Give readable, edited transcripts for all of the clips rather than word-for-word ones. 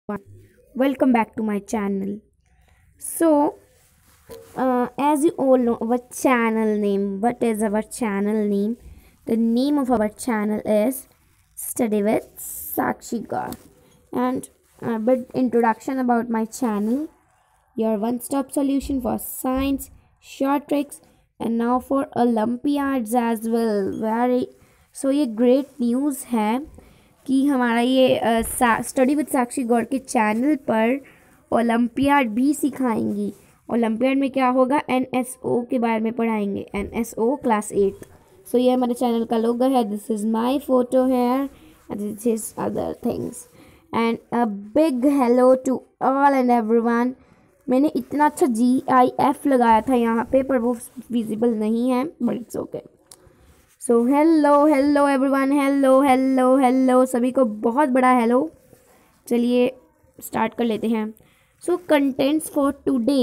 Welcome back to my channel. So, as you all know, our channel name. What is our channel name? The name of our channel is Study with Sakshi Gaur. And a bit introduction about my channel. Your one-stop solution for science, short tricks, and now for Olympiads as well. Very so ये great news है कि हमारा ये study with Sakshi गौर के channel पर olympiad भी सिखाएंगी। Olympiad में क्या होगा, एनएसओ के बारे में पढ़ाएंगे, एनएसओ क्लास 8। सो ये हमारे चैनल का लोगो है, this is my photo here and this is other things and a big hello to all and everyone. मैंने इतना अच्छा GIF लगाया था यहाँ पे, पर वो विजिबल नहीं है, but it's okay. So hello everyone, hello सभी को बहुत बड़ा हेलो। चलिए स्टार्ट कर लेते हैं। सो कंटेंट्स फॉर टुडे,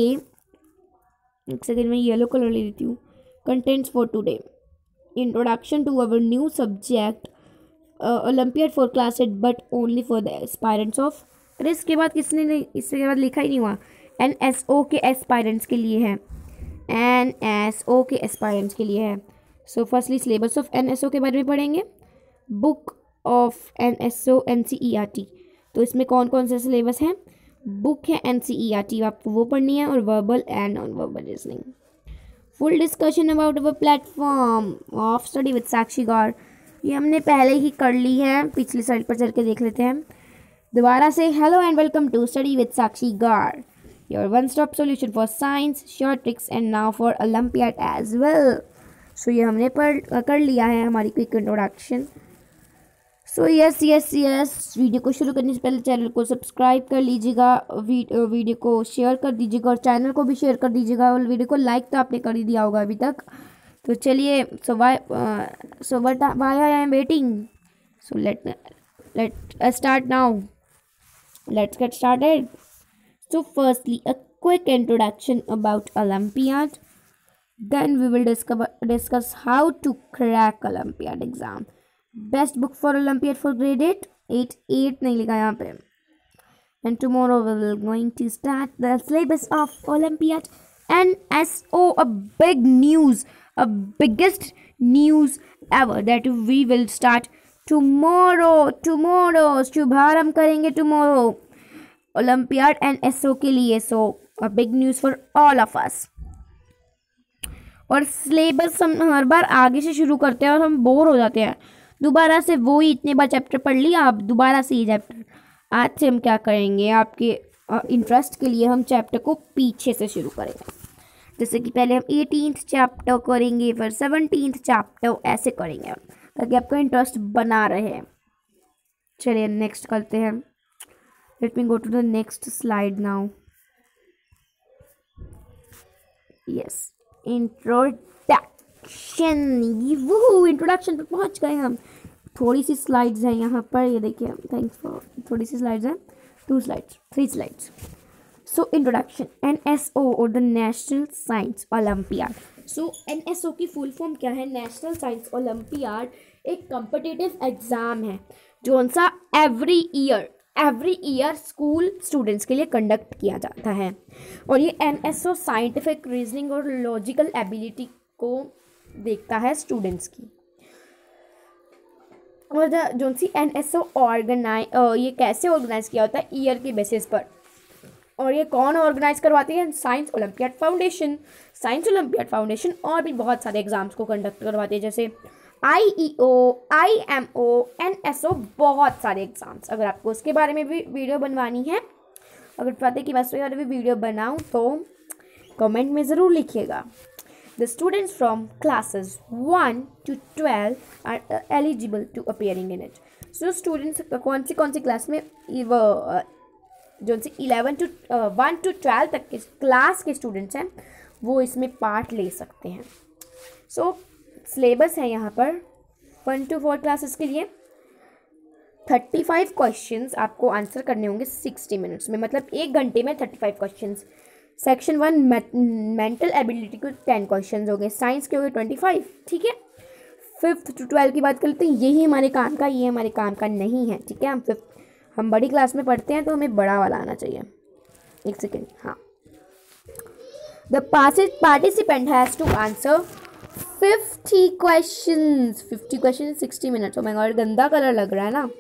एक सेकेंड में येलो कलर ले लेती हूँ। Contents for today, introduction to our new subject olympiad for class 8 but only for the aspirants of. अरे इसके बाद इसके बाद लिखा ही नहीं हुआ। NSO के एस्पायरेंट्स के लिए है, NSO के एस्पायरेंट्स के लिए है। So firstly syllabus of NSO के बारे में पढ़ेंगे, बुक ऑफ NSO NCERT। तो इसमें कौन कौन से सिलेबस हैं? बुक है NCERT, आपको वो पढ़नी है, और verbal and non verbal reasoning. Full discussion about our platform of study with Sakshi Gaur, ये हमने पहले ही कर ली है, पिछली स्लाइड पर चल के देख लेते हैं दोबारा से। Hello and welcome to study with Sakshi Gaur, your one stop solution for science, short tricks and now for olympiad as well. So ये हमने कर लिया है हमारी quick introduction. So yes video को शुरू करने से पहले चैनल को सब्सक्राइब कर लीजिएगा, वीडियो को शेयर कर दीजिएगा और चैनल को भी शेयर कर दीजिएगा, और वीडियो को लाइक तो आपने कर ही दिया होगा अभी तक। तो चलिए, so what I am waiting, so let start now, let's get started. So firstly a quick introduction about olympiad, then we will discuss how to crack Olympiad exam. Best book for Olympiad for grade 8 नहीं लिखा यहाँ पे। And tomorrow we will going to start the syllabus of Olympiad NSO, a big news, a biggest news ever that we will start tomorrow शुभारंभ करेंगे tomorrow Olympiad NSO के लिए। So a big news for all of us। और syllabus हम हर बार आगे से शुरू करते हैं और हम बोर हो जाते हैं, दोबारा से वो ही इतने बार चैप्टर पढ़ लिया, आप दोबारा से ये चैप्टर। आज से हम क्या करेंगे, आपके इंटरेस्ट के लिए हम चैप्टर को पीछे से शुरू करेंगे। जैसे कि पहले हम 18th चैप्टर करेंगे, फिर 17th चैप्टर, ऐसे करेंगे ताकि आपका इंटरेस्ट बना रहे। चलिए नेक्स्ट करते हैं। Let me go to the next slide now. Yes, introduction पे पहुंच गए हम। थोड़ी सी स्लाइड्स हैं यहाँ पर, ये देखिए, थैंक्स फॉर, थोड़ी सी स्लाइड्स हैं, 3 स्लाइड्स। सो इंट्रोडक्शन, NSO और the national science olympiad. So NSO की फुल फॉर्म क्या है? नेशनल साइंस ओलंपियाड एक कॉम्पिटिटिव एग्ज़ाम है जो सा एवरी ईयर स्कूल स्टूडेंट्स के लिए कंडक्ट किया जाता है, और ये NSO साइंटिफिक रीजनिंग और लॉजिकल एबिलिटी को देखता है स्टूडेंट्स की। और जो सी NSO ये कैसे ऑर्गेनाइज किया होता है? ईयर के बेसिस पर। और ये कौन ऑर्गेनाइज करवाती है? साइंस ओलंपियाड फाउंडेशन और भी बहुत सारे एग्जाम्स को कंडक्ट करवाती है, जैसे IEO, IMO, NSO, बहुत सारे एग्ज़ाम्स। अगर आपको उसके बारे में भी वीडियो बनवानी है, अगर चाहते कि मैं उसके बारे में वीडियो बनाऊं, तो कमेंट में ज़रूर लिखिएगा। The students from classes 1 to 12 are eligible to appearing in it. So students कौन सी क्लास में, वो जो 1 to 12 तक के क्लास के स्टूडेंट्स हैं, वो इसमें पार्ट ले सकते हैं। सो सिलेबस है यहाँ पर 1 to 4 क्लासेस के लिए 35 क्वेश्चंस आपको आंसर करने होंगे 60 मिनट्स में, मतलब 1 घंटे में 35 क्वेश्चंस। सेक्शन 1 मेंटल एबिलिटी को 10 क्वेश्चंस हो गए, साइंस के हो गए 25, ठीक है। 5th to 12 की बात कर लेते हैं, यही हमारे काम का, ये हमारे काम का नहीं है, ठीक है। हम हम बड़ी क्लास में पढ़ते हैं तो हमें बड़ा वाला आना चाहिए। एक सेकेंड, हाँ। The participant has to answer 50 questions 60 minutes. Oh my god, गंदा कलर लग रहा है ना।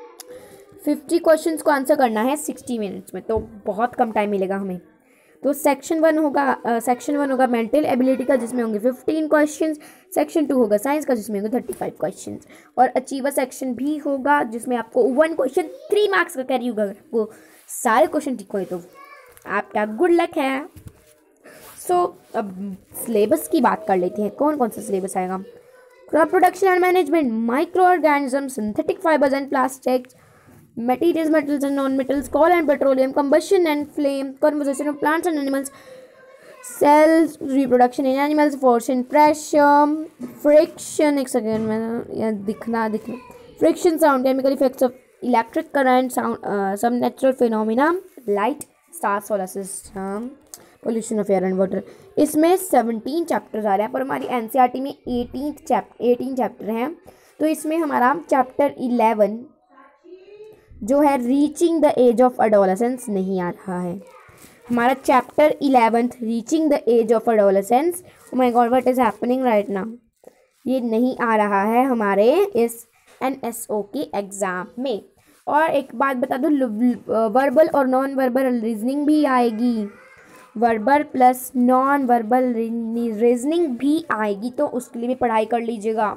50 क्वेश्चंस को आंसर करना है 60 मिनट्स में, तो बहुत कम टाइम मिलेगा हमें। तो सेक्शन वन होगा मेंटल एबिलिटी का, जिसमें होंगे 15 क्वेश्चंस। सेक्शन 2 होगा साइंस का, जिसमें होंगे 35 क्वेश्चंस। और अचीवर सेक्शन भी होगा, जिसमें आपको 1 क्वेश्चन 3 मार्क्स का कैरी होगा। आपको सारे क्वेश्चन ठीक हुए तो आपका गुड लक है। सो अब सिलेबस की बात कर लेते हैं, कौन कौन सा सिलेबस आएगा। Crop production and management, micro organism, synthetic fibres and plastics, materials, metals and non-metals, coal and petroleum, combustion and flame, conservation of plants and animals, cells, reproduction in animals, force and pressure, friction, एक second में या दिखना friction, sound, chemical effects of electric current, sound, some natural phenomena, light, star, solar system, pollution of air and water। इसमें 17 chapters आ रहे हैं, पर हमारी NCERT में 18 चैप्टर हैं। तो इसमें हमारा चैप्टर 11 जो है reaching the age of adolescence नहीं आ रहा है। हमारा chapter 11 reaching the age of adolescence, oh my god what is happening right now, ये नहीं आ रहा है हमारे इस एनएसओ के एग्ज़ाम में। और एक बात बता दूँ, वर्बल और नॉन वर्बल रीजनिंग भी आएगी, verbal plus non verbal reasoning भी आएगी, तो उसके लिए भी पढ़ाई कर लीजिएगा।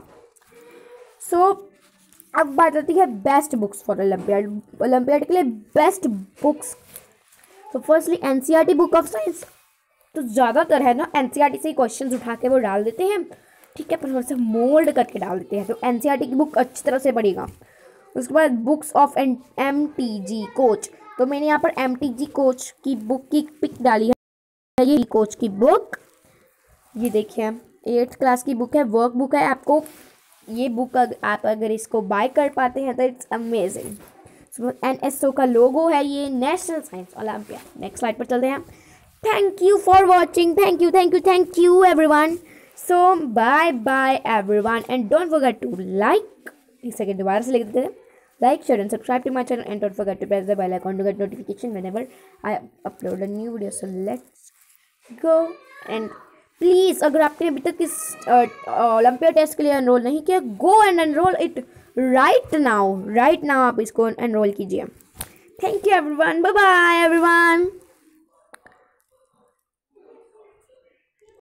सो अब बात आती है बेस्ट बुक्स फॉर ओलंपियाड के लिए बेस्ट बुक्स। तो firstly NCERT book of science, तो ज़्यादातर है ना एनसीईआरटी से ही क्वेश्चंस उठा के वो डाल देते हैं, ठीक है, पर थोड़ा सा मोल्ड करके डाल देते हैं। तो एनसीईआरटी की बुक अच्छी तरह से पढ़ेगा। उसके बाद बुक्स ऑफ एमटीजी कोच, तो मैंने यहाँ पर एमटीजी कोच की बुक की पिक डाली है, ये कोच की बुक, ये देखिए 8th क्लास की बुक है, वर्क बुक है। आपको ये बुक आप अगर इसको बाय कर पाते हैं तो इट्स अमेजिंग। एनएसओ का लोगो है ये, national science olympiad. Next slide पर चलते हैं। Thank you for watching, thank you everyone. So bye bye everyone and don't forget to like, एक सेकेंड दोबारा से लिख देते हैं, like share and subscribe to my channel and don't forget to press the bell icon to get notification whenever I upload a new video. So let's go and please, अगर आपने अभी तक इस ओलंपियाड टेस्ट के लिए enrol नहीं किया, go and enrol it right now आप इसको एनरोल कीजिए। Thank you everyone, bye bye everyone.